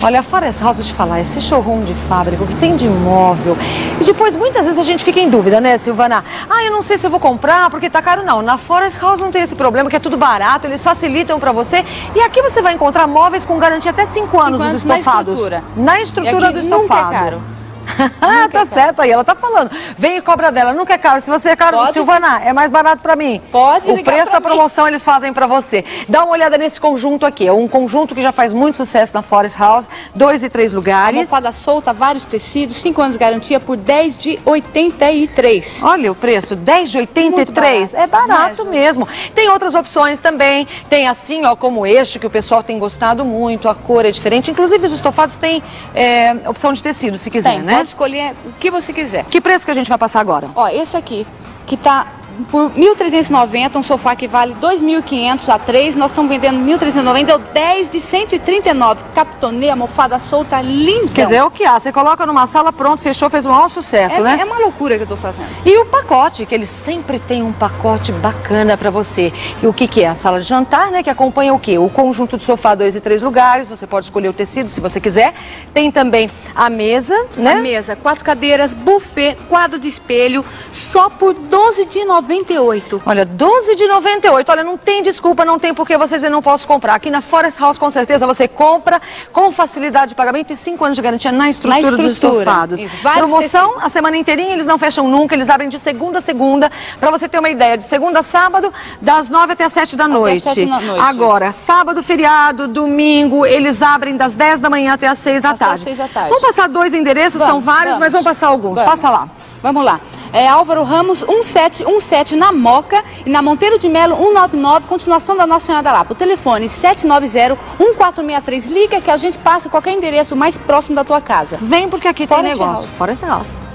Olha, Forest House, deixa eu te falar, esse showroom de fábrica, o que tem de imóvel. E depois, muitas vezes a gente fica em dúvida, né, Silvana? Ah, eu não sei se eu vou comprar porque tá caro. Não, na Forest House não tem esse problema, que é tudo barato, eles facilitam pra você. E aqui você vai encontrar móveis com garantia até 5 anos os estofados. Na estrutura do estofado. Nunca é caro. Tá certo aí, ela tá falando. Vem e cobra dela, nunca é caro. Se você é caro, Pode, Silvana, é mais barato pra mim. Pode O preço da promoção eles fazem pra você. Dá uma olhada nesse conjunto aqui. É um conjunto que já faz muito sucesso na Forest House. 2 e 3 lugares. Almofada solta, vários tecidos, 5 anos de garantia por 10 de 83. Olha o preço, 10 de 83. É barato mesmo. Tem outras opções também. Tem assim, ó, como este, que o pessoal tem gostado muito. A cor é diferente. Inclusive os estofados têm opção de tecido, se quiser, né? Pode escolher o que você quiser. Que preço que a gente vai passar agora? Ó, esse aqui, que tá por 1.390, um sofá que vale 2.500 a 3, nós estamos vendendo 1.390, deu 10 de 139. Capitonê, almofada solta, linda. Quer dizer, é o que há. Você coloca numa sala, pronto, fechou, fez um maior sucesso, né? É uma loucura que eu tô fazendo. E o pacote, que eles sempre têm um pacote bacana pra você. E o que que é? A sala de jantar, né? Que acompanha o quê? O conjunto de sofá, 2 e 3 lugares. Você pode escolher o tecido se você quiser. Tem também a mesa, né? A mesa, 4 cadeiras, buffet, quadro de espelho, só por 12 de 98. Olha, 12 de 98. Olha, não tem desculpa, não tem porque vocês não possam comprar. Aqui na Forest House, com certeza, você compra com facilidade de pagamento e 5 anos de garantia na estrutura dos estofados. Promoção, a semana inteirinha, eles não fecham nunca, eles abrem de segunda a segunda. Pra você ter uma ideia, de segunda a sábado, das 9 até as 7 da noite. Até 7 da noite. Agora, sábado, feriado, domingo, eles abrem das 10 da manhã até as 6 da tarde. Até as 6 da tarde. Vamos passar 2 endereços, são vários, mas vamos passar alguns. Vamos. Passa lá. Vamos lá. É Álvaro Ramos, 1717 na Moca e na Monteiro de Melo, 199, continuação da Nossa Senhora da Lapa. O telefone 790-1463. Liga que a gente passa qualquer endereço mais próximo da tua casa. Vem porque aqui tem negócio. Forest House.